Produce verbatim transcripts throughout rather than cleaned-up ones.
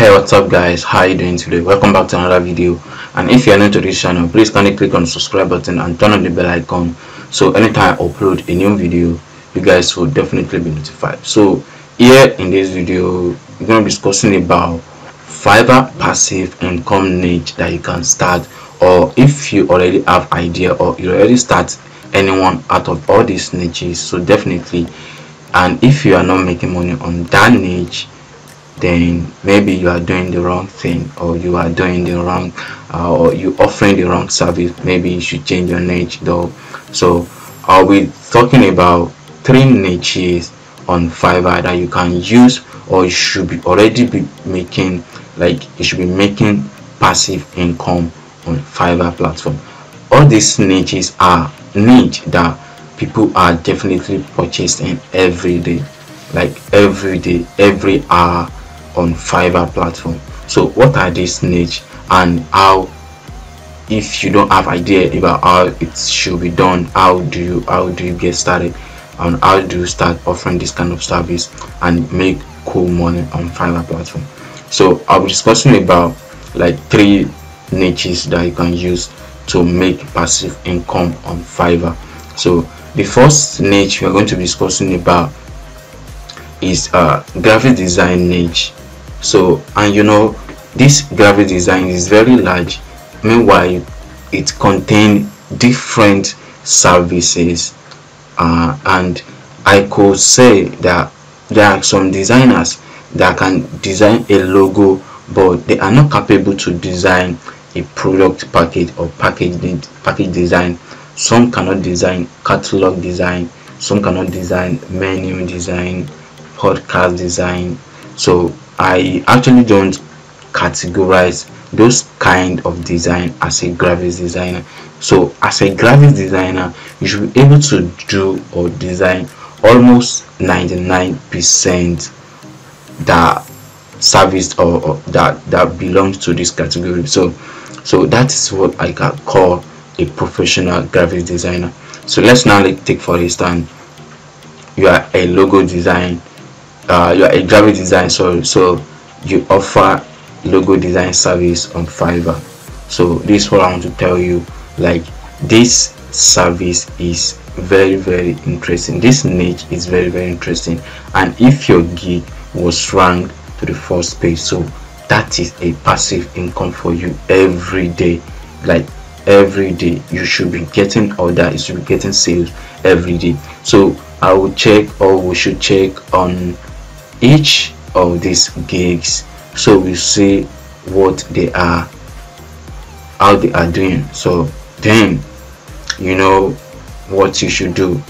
Hey, what's up guys, how are you doing today? Welcome back to another video. And if you are new to this channel, please kindly click on the subscribe button and turn on the bell icon, so anytime I upload a new video you guys will definitely be notified. So here in this video we're going to be discussing about Fiverr passive income niche that you can start, or if you already have idea or you already start anyone out of all these niches. So definitely, and if you are not making money on that niche, then maybe you are doing the wrong thing, or you are doing the wrong uh, or you offering the wrong service. Maybe you should change your niche though. So I'll be talking about three niches on Fiverr that you can use, or you should be already be making, like you should be making passive income on Fiverr platform. All these niches are niche that people are definitely purchasing every day, like every day, every hour on Fiverr platform. So what are these niche, and how, if you don't have idea about how it should be done, how do you how do you get started, and how do you start offering this kind of service and make cool money on Fiverr platform? So I'll be discussing about like three niches that you can use to make passive income on Fiverr. So the first niche we're going to be discussing about is uh graphic design niche. So, and you know, this graphic design is very large, meanwhile it contains different services, uh, and I could say that there are some designers that can design a logo, but they are not capable to design a product package or package package design. Some cannot design catalog design, some cannot design menu design, podcast design. So I actually don't categorize those kind of design as a graphics designer. So as a graphics designer, you should be able to do or design almost ninety-nine percent that service or, or that that belongs to this category. So so that is what I can call a professional graphics designer. So let's now like, take for instance, you are a logo design, uh, you are a graphic design, sorry, so you offer logo design service on Fiverr. So this is what I want to tell you, like this service is very very interesting, this niche is very very interesting, and if your gig was ranked to the first page, so that is a passive income for you every day. Like every day you should be getting order, you should be getting sales every day. So I will check, or we should check on each of these gigs, so we see what they are, how they are doing. So then you know what you should do.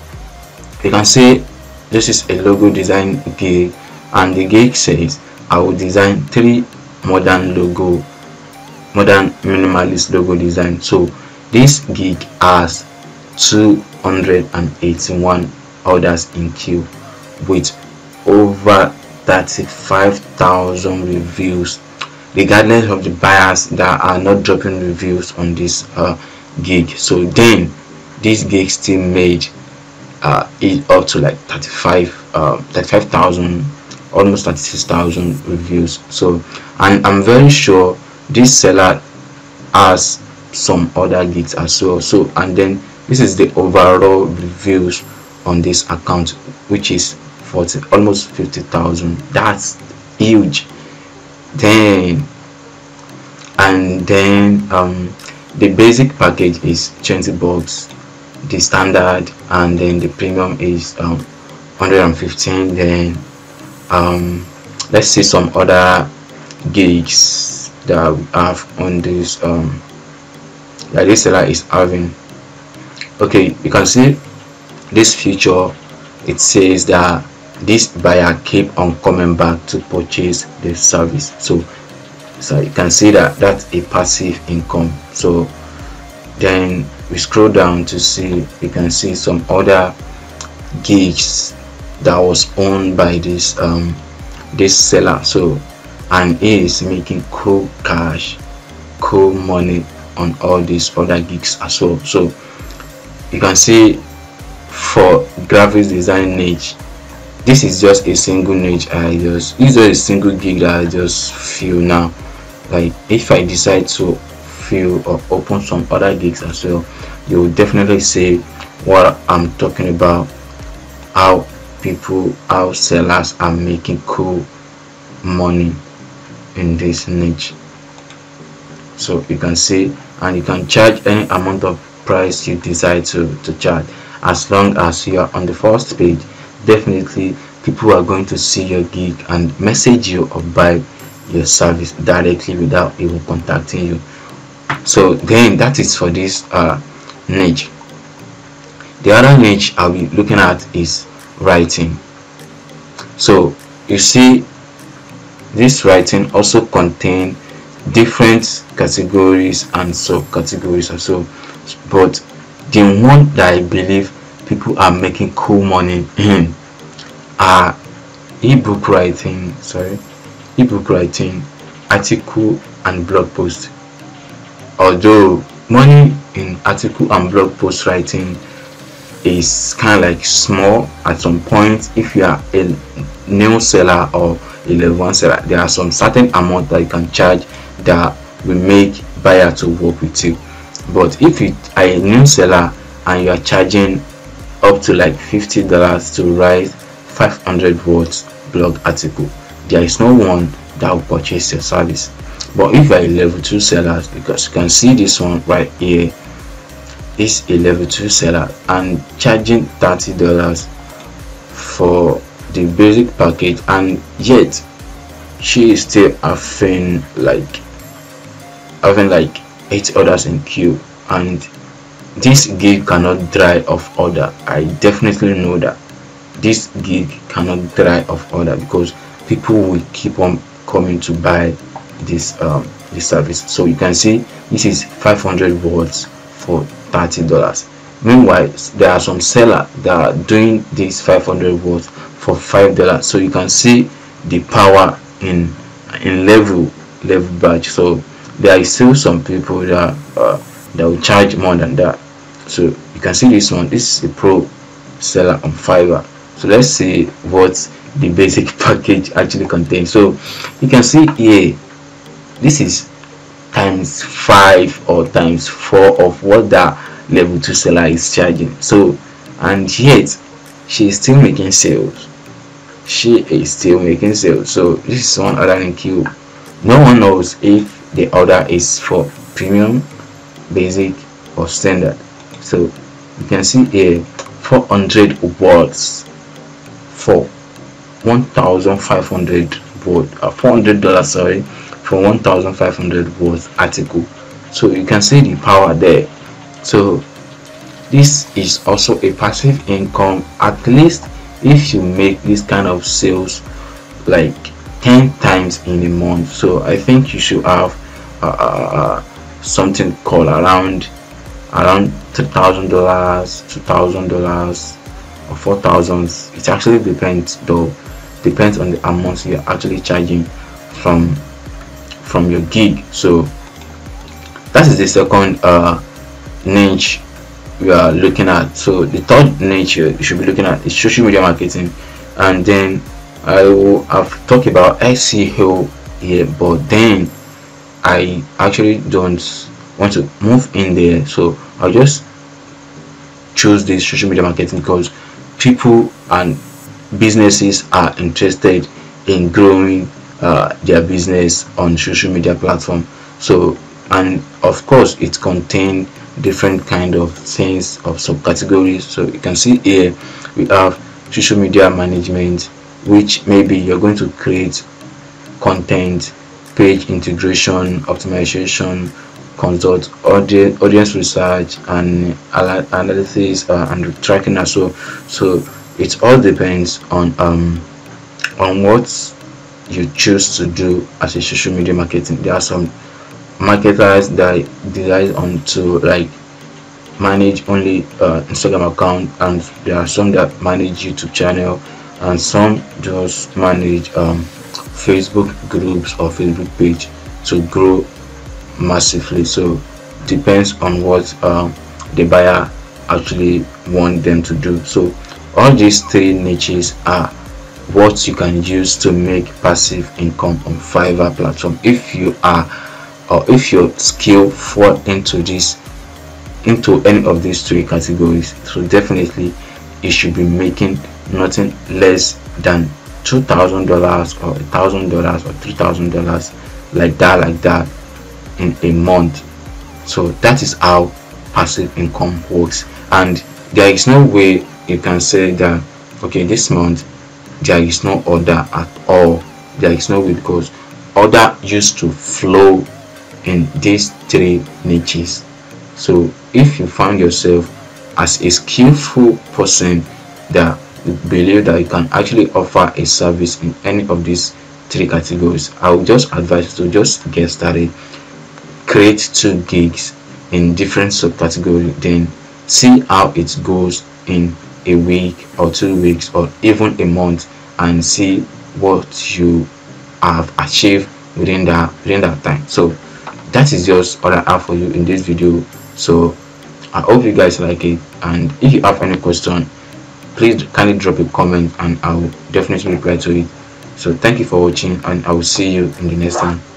You can say this is a logo design gig, and the gig says I will design three modern logo modern minimalist logo design. So this gig has two hundred eighty-one orders in queue with over thirty-five thousand reviews, regardless of the buyers that are not dropping reviews on this uh, gig. So then this gig still made uh, it up to like thirty-five uh, thirty-five thousand, almost thirty-six thousand reviews. So, and I'm very sure this seller has some other gigs as well. So, and then this is the overall reviews on this account, which is forty, almost fifty thousand. That's huge. Then and then um the basic package is twenty bucks, the standard, and then the premium is um one hundred fifteen. Then um let's see some other gigs that we have on this um that this seller is having. Okay, you can see this feature, it says that this buyer keep on coming back to purchase the service. So so you can see that that's a passive income. So then we scroll down to see, you can see some other gigs that was owned by this um this seller. So, and he is making cool cash, cool money on all these other gigs as well. So you can see for graphics design niche, this is just a single niche. I just use a single gig that I just feel now. Like if I decide to fill or open some other gigs as well, you will definitely see what I'm talking about, how people, how sellers are making cool money in this niche. So you can see, and you can charge any amount of price you decide to to charge, as long as you are on the first page. Definitely people are going to see your gig and message you or buy your service directly without even contacting you. So then that is for this uh niche. The other niche I'll be looking at is writing. So you see, this writing also contain different categories and subcategories also, but the one that I believe people are making cool money in are ebook writing, sorry, ebook writing, article and blog post. Although money in article and blog post writing is kind of like small at some point, if you are a new seller or a level one seller, there are some certain amount that you can charge that will make buyer to work with you. But if you are a new seller and you are charging up to like fifty dollars to write five hundred words blog article, there is no one that will purchase your service. But if you are a level two seller, because you can see this one right here is a level two seller and charging thirty dollars for the basic package, and yet she is still having like having like eight orders in queue, and this gig cannot dry off order. I definitely know that this gig cannot dry off order because people will keep on coming to buy this um this service. So you can see this is five hundred words for thirty dollars. Meanwhile, there are some sellers that are doing these five hundred words for five dollars. So you can see the power in in level level batch. So there is still some people that uh, that will charge more than that. So you can see this one. This is a pro seller on Fiverr. So let's see what the basic package actually contains. So you can see here, this is times five or times four of what that level two seller is charging. So, and yet she is still making sales. She is still making sales. So this is one order in queue. No one knows if the order is for premium, basic or standard. So you can see here four hundred words for one thousand five hundred word, uh, four hundred dollars, sorry, for one thousand five hundred words article. So you can see the power there. So this is also a passive income, at least if you make this kind of sales like ten times in a month. So I think you should have uh, uh, something called around around two thousand dollars, two thousand dollars or four thousand. It actually depends though, depends on the amount you're actually charging from from your gig. So that is the second uh niche we are looking at. So the third niche you should be looking at is social media marketing, and then I will have talked about S E O here, but then I actually don't want to move in there, so I'll just choose this social media marketing because people and businesses are interested in growing uh, their business on social media platform. So, and of course it contains different kind of things of subcategories. So you can see here we have social media management, which maybe you're going to create content, page integration, optimization, consult audience audience research, and analysis uh, and tracking as well. So it all depends on um on what you choose to do as a social media marketing. There are some marketers that decide on to like manage only uh, Instagram account, and there are some that manage YouTube channel, and some just manage um, Facebook groups or Facebook page to grow massively. So depends on what um, the buyer actually want them to do. So all these three niches are what you can use to make passive income on Fiverr platform. If you are, or if your skill fall into this into any of these three categories, so definitely you should be making nothing less than two thousand dollars or a thousand dollars or three thousand dollars, like that like that in a month. So that is how passive income works, and there is no way you can say that okay, this month there is no order at all. There is no way, because order used to flow in these three niches. So if you find yourself as a skillful person that believe that you can actually offer a service in any of these three categories, I would just advise you to just get started, create two gigs in different subcategories, then see how it goes in a week or two weeks or even a month, and see what you have achieved within that within that time. So that is just all I have for you in this video. So I hope you guys like it, and if you have any question, please kindly drop a comment and I will definitely reply to it. So thank you for watching, and I will see you in the next time.